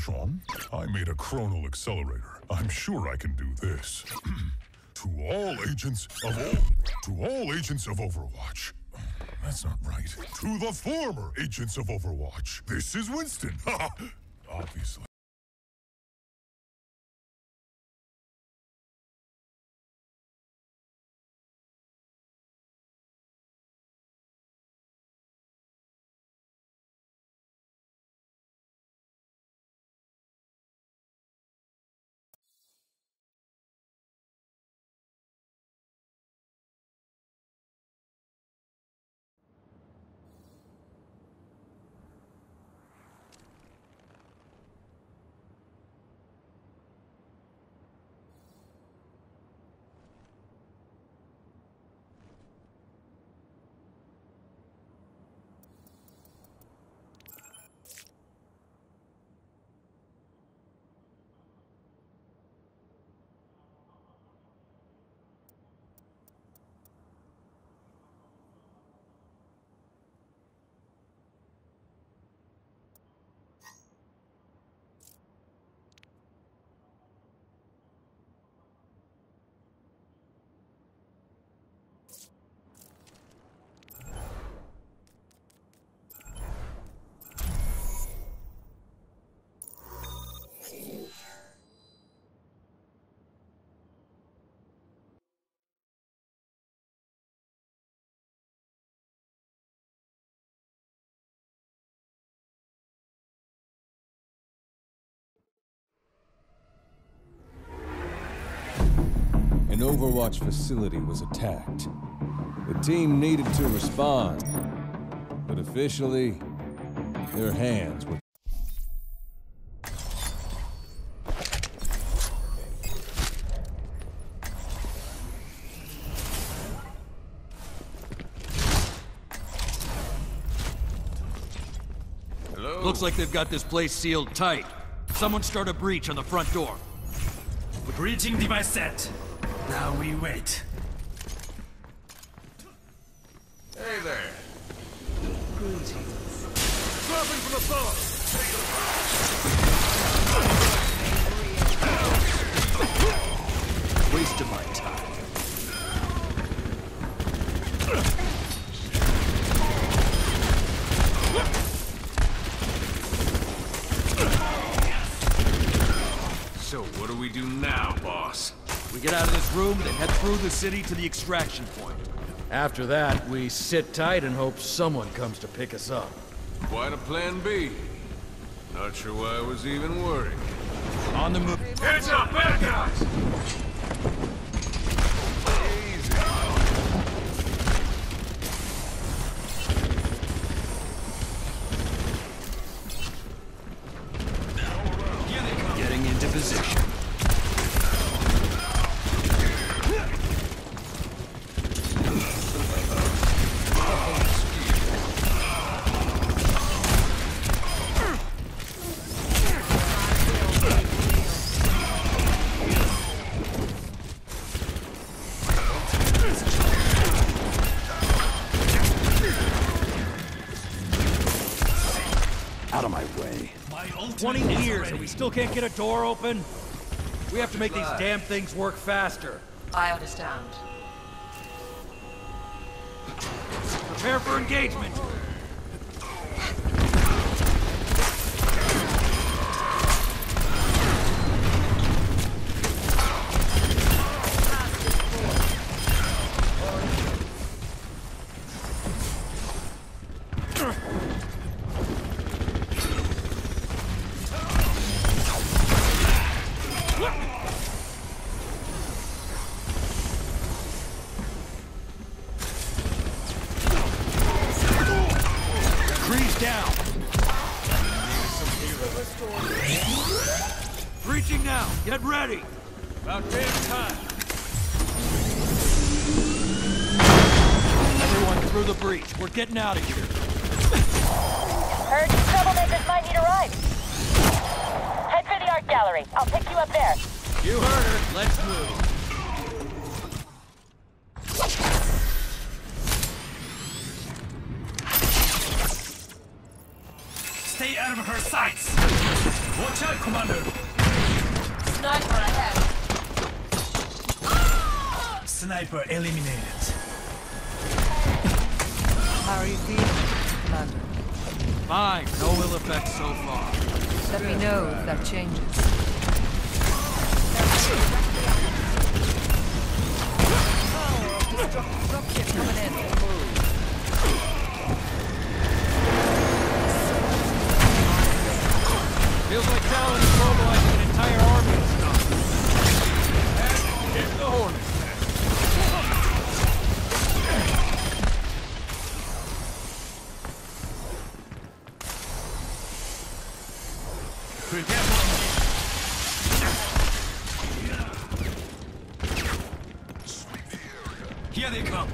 Jean. I made a chronal accelerator. I'm sure I can do this. To all agents of Overwatch. That's not right. To the former agents of Overwatch. This is Winston. Obviously. An Overwatch facility was attacked. The team needed to respond, but officially, their hands were... Hello? Looks like they've got this place sealed tight. Someone start a breach on the front door. The breaching device set. Now we wait. Hey there. Greetings. Dropping from above! Waste of my time. So what do we do now, boss? We get out of this room, then head through the city to the extraction point. After that, we sit tight and hope someone comes to pick us up. Quite a plan B. Not sure why I was even worried. On the move. Heads up, bad guys! Getting into position. Out of my way. My ultimate 20 is years ready. and we still can't get a door open? We have to make these damn things work faster. I understand. Prepare for engagement. Freeze down. Breaching now. Get ready. About damn time. Everyone through the breach. We're getting out of here. Heard you troublemakers might need a ride. Head for the art gallery. I'll pick you up there. You heard her. Let's move. Stay out of her sights! Watch out, Commander! Sniper ahead. Sniper eliminated. How are you feeling, Commander? Fine, no ill effects so far. Let me know if that changes. Dropship coming in. Feels like Talon is mobilizing an entire army of stuff. And hit the Hornets. Prepare for engagement. Here they come.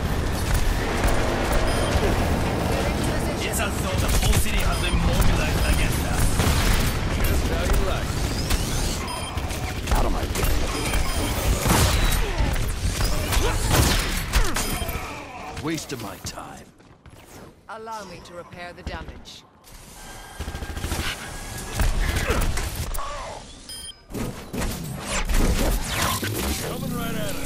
It's as though the whole city has been mobilized against us. Just how you like. Out of my way. Waste of my time. Allow me to repair the damage. Coming right at us.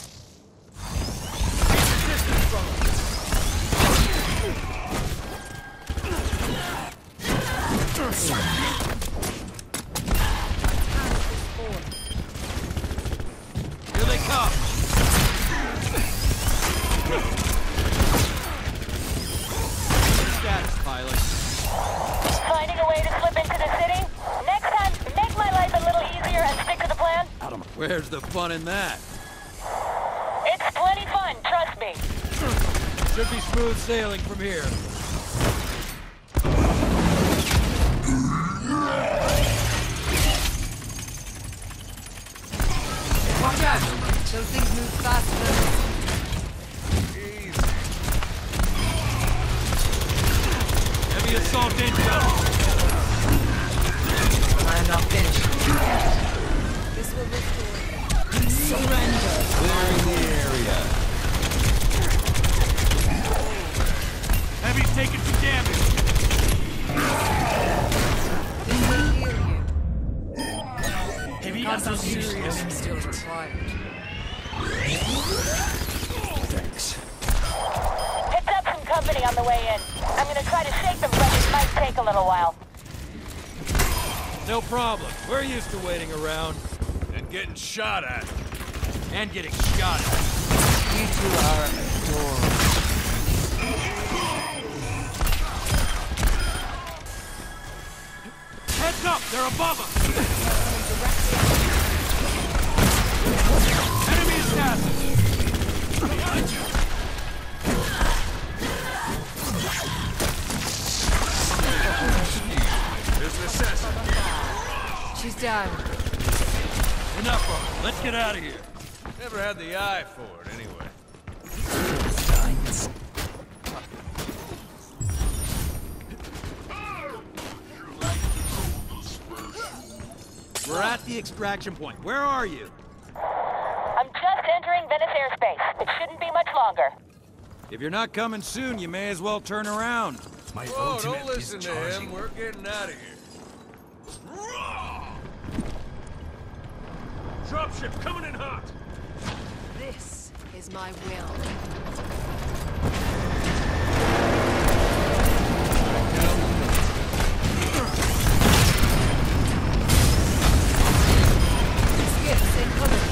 Here they come. Status, pilot. Finding a way to slip into the city? Next time, make my life a little easier and stick to the plan. Where's the fun in that? It's plenty fun, trust me. Should be smooth sailing from here. Watch out! Those things move faster. Heavy assault inbound. I'm not finished. This will restore. Surrender. Clearing the area. Heavy's taking some damage. This will heal you. Heavy association Concentration still required. Thanks. Picked up some company on the way in. I'm gonna try to shake them, but it might take a little while. No problem. We're used to waiting around. And getting shot at. And getting shot at. You two are adorable. Heads up! They're above us! Enemy assassin! Behind you! There's an assassin. She's down. Enough of it. Let's get out of here. Never had the eye for it, anyway. We're at the extraction point. Where are you? I'm just entering Venice airspace. It shouldn't be much longer. If you're not coming soon, you may as well turn around. My Whoa, ultimate don't listen is to charging. him. We're getting out of here. Dropship coming in hot! This is my will. Skips incoming.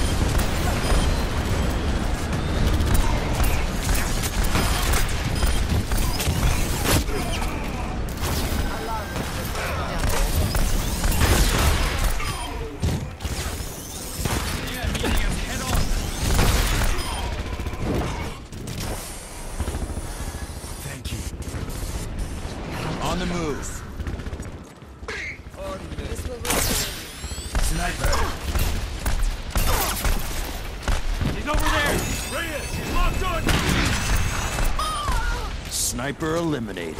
On the move. This will restore Sniper. He's over there! Reyes, he's locked on! Sniper eliminated.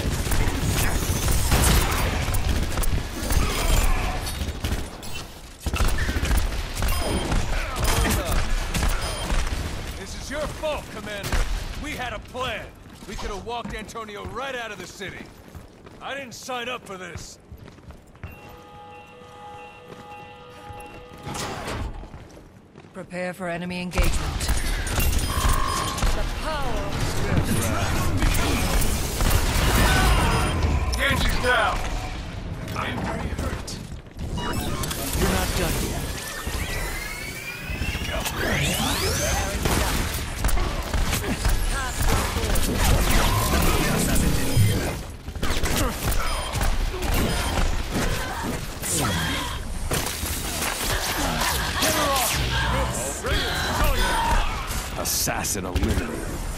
This is your fault, Commander. We had a plan. We could have walked Antonio right out of the city. I didn't sign up for this. Prepare for enemy engagement. The power. Genji's down! I'm very hurt. You're not done yet. Assassin eliminated.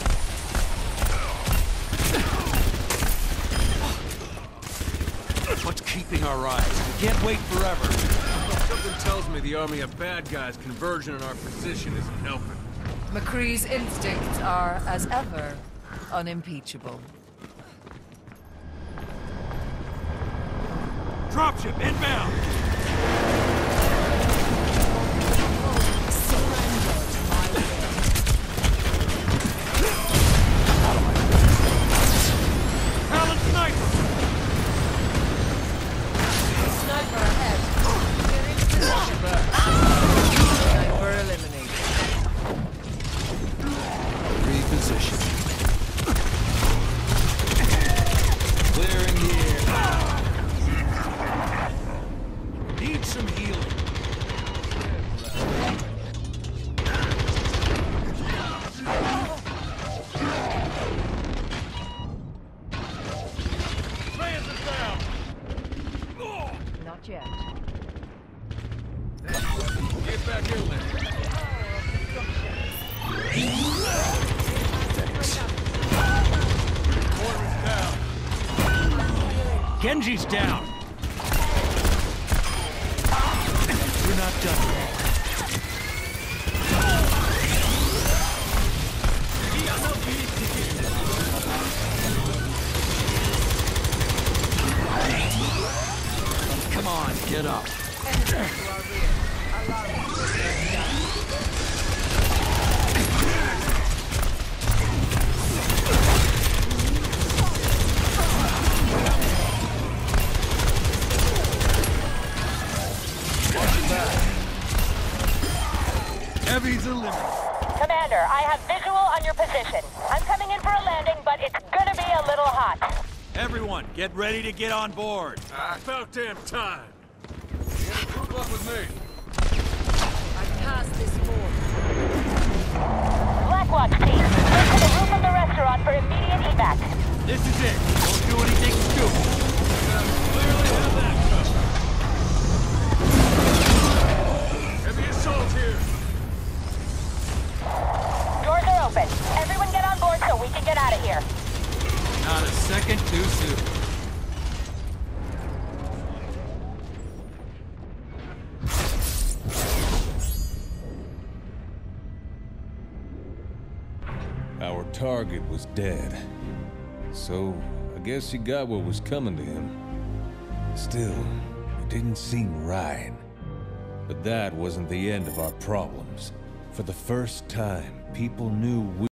What's keeping our eyes? We can't wait forever. Something tells me the army of bad guys converging on our position isn't helping. McCree's instincts are, as ever, unimpeachable. Dropship inbound! Talon sniper! Sniper ahead. Get into position. Sniper eliminated. Reposition. Clearing here. Need some healing. Not yet. Get back in there. Genji's down. You're not done yet. Come on, get up. Heavy's eliminated. Commander, I have visual on your position. I'm coming in for a landing, but it's gonna be a little hot. Everyone, get ready to get on board. About damn time. Group up with me. I passed this form. Blackwatch team, get to the roof of the restaurant for immediate evac. This is it. Don't do anything stupid. Clearly have that covered. Heavy assault here. Doors are open. Everyone get on board so we can get out of here. Not a second too soon. Our target was dead. So, I guess he got what was coming to him. Still, it didn't seem right. But that wasn't the end of our problems. For the first time, people knew we